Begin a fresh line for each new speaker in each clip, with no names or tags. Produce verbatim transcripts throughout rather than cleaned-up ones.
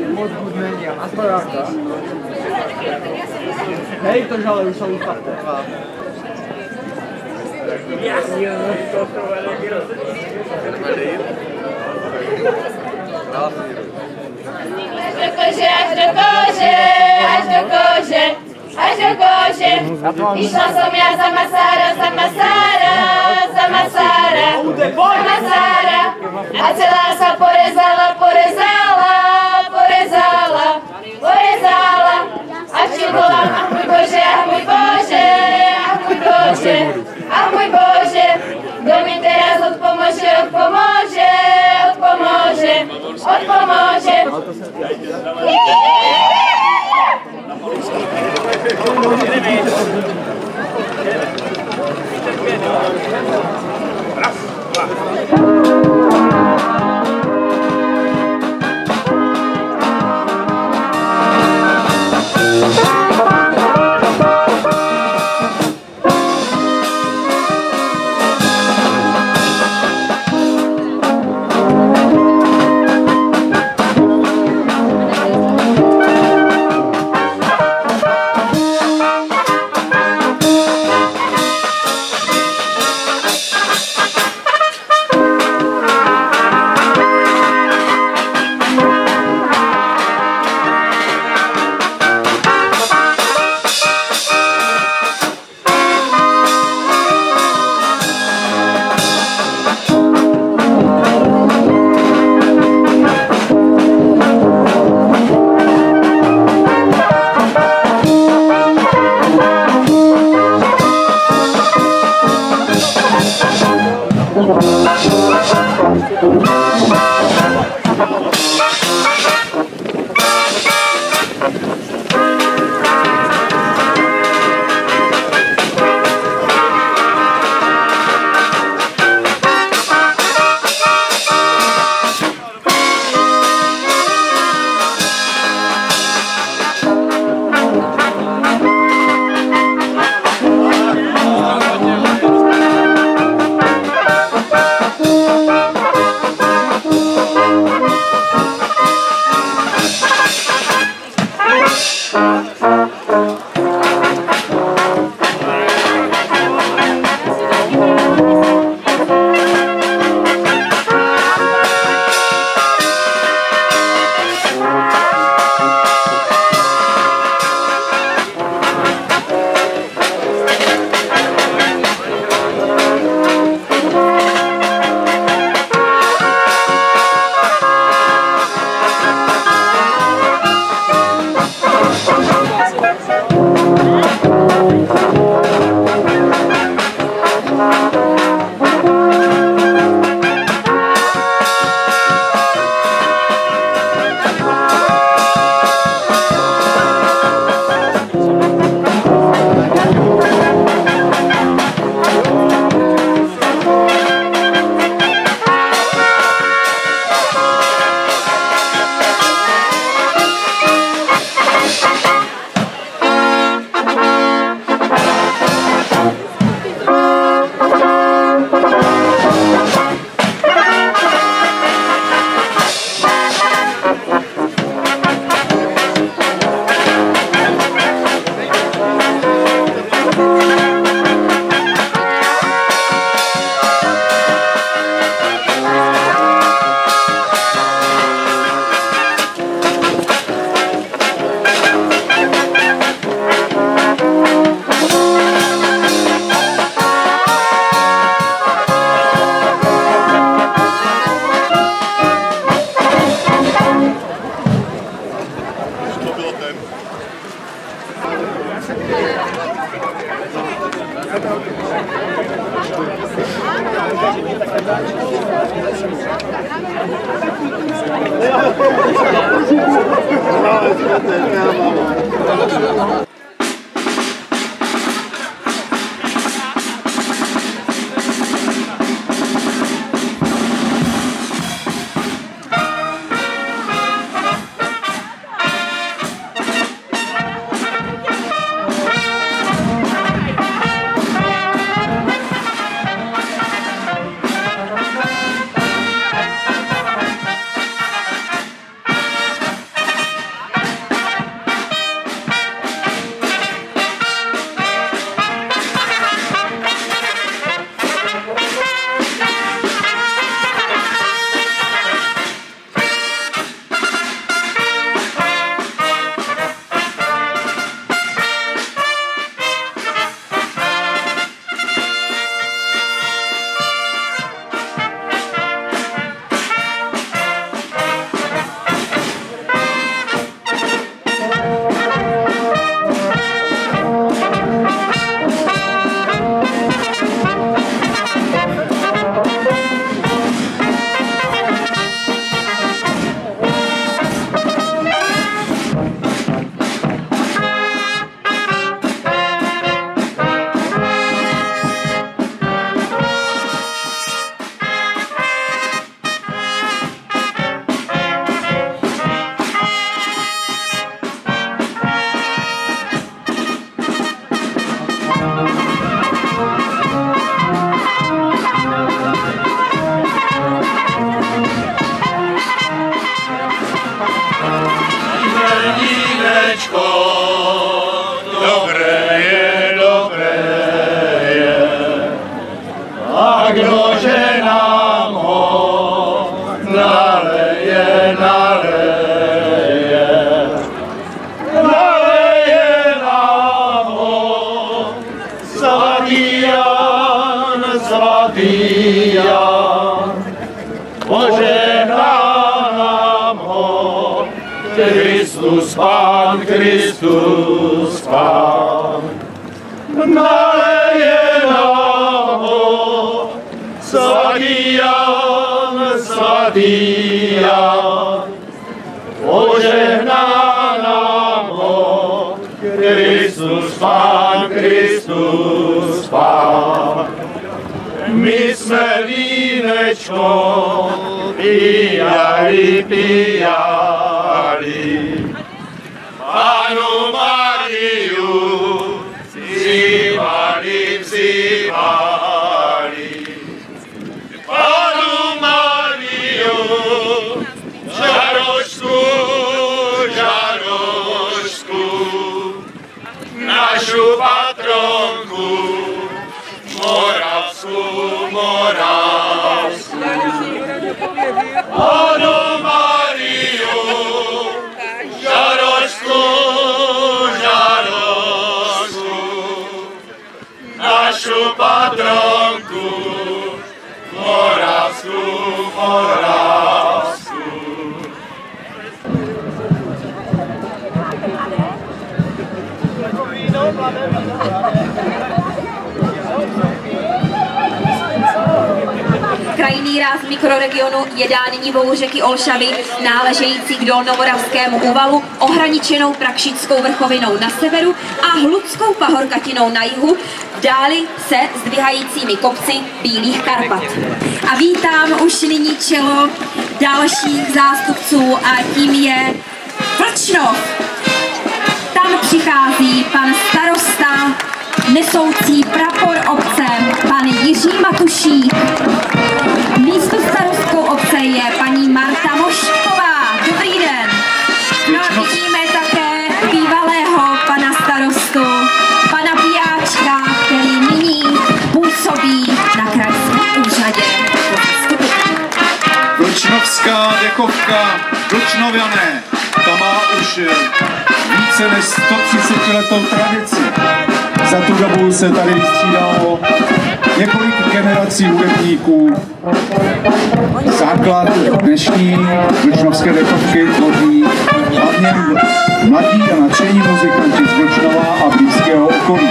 moc hud není, a to ráda. Hej, to žale, už jsou fakt taková. Jasně, no to to
Až do kože, až do kože, až do kože, až do kože. Išla som ja za Masára, za Masára, za Masára, za Masára. A celá sa porezala, porezala, porezala, porezala. A včil volám, ach môj Bože, ach môj Bože, ach môj Bože, ach môj Bože. Kto mi teraz odpomože, odpomože, odpomože, odpomože.
vínečko, dobré je, dobré je. A kdože nám ho naleje, naleje, naleje nám ho svatý Jan, svatý Jan, požehná nám ho Kristus Pán, Kristus Pán. Naleje nám ho svatý Jan, svatý Jan, požehná nám ho Kristus Pán, Kristus Pán. My jsme vínečko pijali, pijali, Panu Mariu vzývali, vzývali. Panu Mariu, žarošku, žarošku, našu patronku, Moravsku, Moravsku. Panu Mariu, žarošku, žarošku, našu patronku, Moravsku, Moravsku.
Krajinný ráz mikroregionu je dán nivou řeky Olšavy, náležející k Dolnomoravskému úvalu, ohraničenou Prakšickou vrchovinou na severu a Hludskou pahorkatinou na jihu, v dáli se zdvihajícími kopci Bílých Karpat. A vítám už nyní čelo dalších zástupců a tím je Vlčnov. Tam přichází pan starosta, nesoucí prapor obce, pan Jiří Matušík. Místo starostkou obce je paní Marta Mošková. Dobrý den. No a vidíme také bývalého pana starostu, pana Pijáčka, který nyní působí na krajském úřadě.
Vlčnovská dechovka, Vlčnoviané, ta má už více než sto třicet letou tradici. Za tu dobu se tady vystřídalo několik generací hudebníků. Základ dnešní vlčnovské dechovky tvoří hlavně mladí a nadšení muzikanti z Vlčnova a blízkého okolí.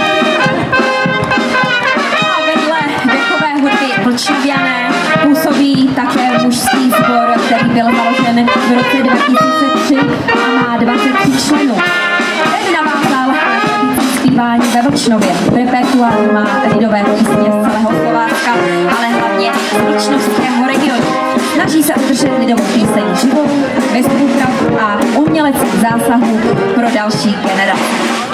A vedle dechové hudby Vlčnoviané působí také mužský sbor, který byl založen v roce dva tisíce tři a má dvacet tři členů. Ten navázal na tradici zpívání ve Vlčnově. Repertoár má lidové písně z celého Slovácka, ale hlavně z vlčnovského regionu. Snaží se udržet lidovou píseň živou, bez úprav a uměleckých zásahů pro další generace.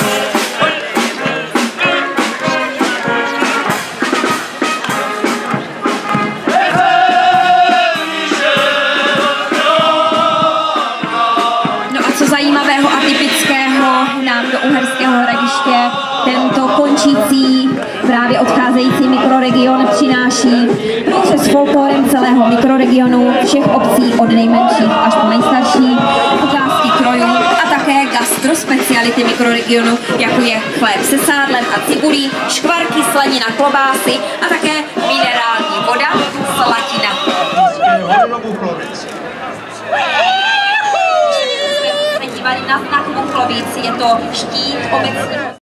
Zajímavého a typického nám do Uherského Hradiště tento končící, právě odcházející mikroregion přináší průřez s folklorem celého mikroregionu, všech obcí od nejmenších až po nejstarší, ukázky krojů a také gastrospeciality mikroregionu, jako je chléb se sádlem a cibulí, škvarky, slanina, klobásy a také minerální voda, slatina. Na znak Muchlovic je to štít obecního